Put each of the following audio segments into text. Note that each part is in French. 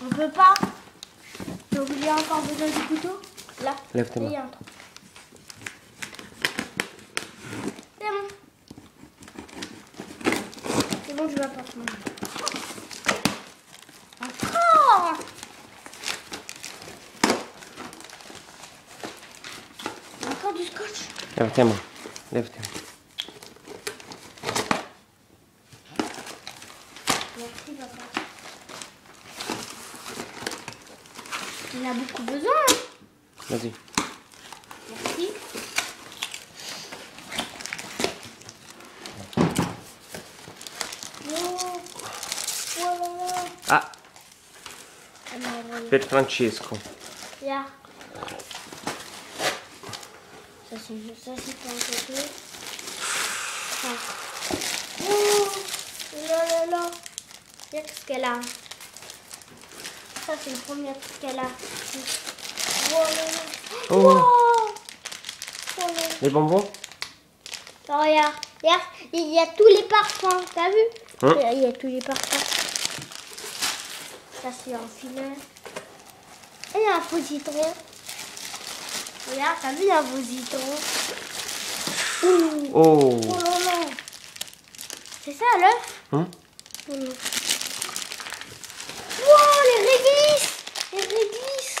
On peut pas. Donc j'ai encore besoin du couteau. Là. Lève tes mains. Il y a un trou. C'est bon. C'est bon, je vais pas prendre. Encore. Encore du scotch. Lève tes mains. Lève tes mains. Merci papa. Il a beaucoup besoin. Hein. Vas-y. Merci. Oh. Voilà. Ah, per Francesco. Là. Ça c'est pas un côté. Ça. Oh là là là. Regarde ce qu'elle a. Ça c'est le premier truc qu'elle a. Voilà. Oh. Wow. Voilà. Les bonbons? Oh, regarde, regarde, il y a tous les parfums, t'as vu? Hein? Il y a tous les parfums. Ça c'est un filet. Et il y a un faux citron. Regarde, t'as vu, il y a un faux citron. Ouh. Oh. Oh là là. C'est ça l'œuf? Hein? Oh non. Wow, les réglisse. Les réglisse.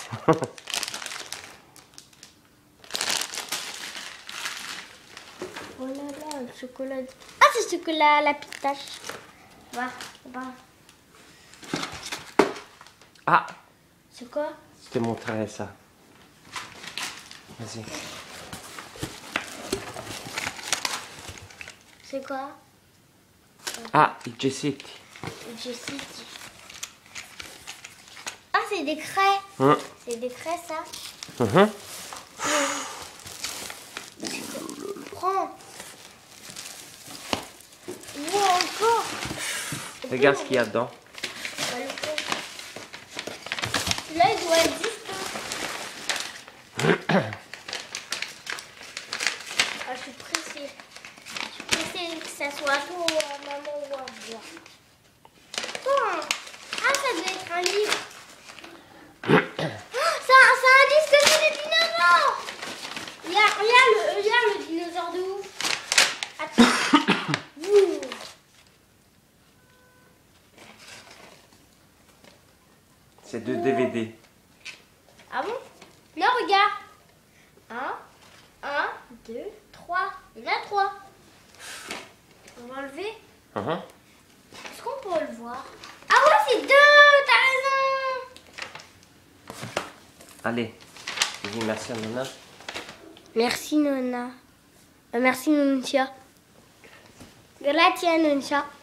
Oh là là, le chocolat. Ah, c'est le chocolat à la pistache. Va. Ah, C'est quoi? je te montrerai ça. Vas-y. C'est quoi? Ah, il gessetti. Jessie. Ah, c'est des craies. Hein? C'est des craies, ça. Mhm. Prends. Wow, encore. Regarde ce qu'il y a dedans. Là, il doit être juste. Ah, je suis pressée. Je suis pressée que ça soit tout à maman ou à moi. Oh. Ah, ça doit être un livre. C'est un disque sur les dinosaures. Regarde le dinosaure de ouf. Attends. Ouh. C'est 2 DVD. Ah bon? Là, regarde. 1, 2, 3. Il y en a 3. On va enlever. Mhm. Est-ce qu'on peut le voir? Ah ouais, c'est 2. T'as raison. Allez. Dis merci à Nona. Merci, Nona. Merci, Nuntia. Grazie, Nuntia.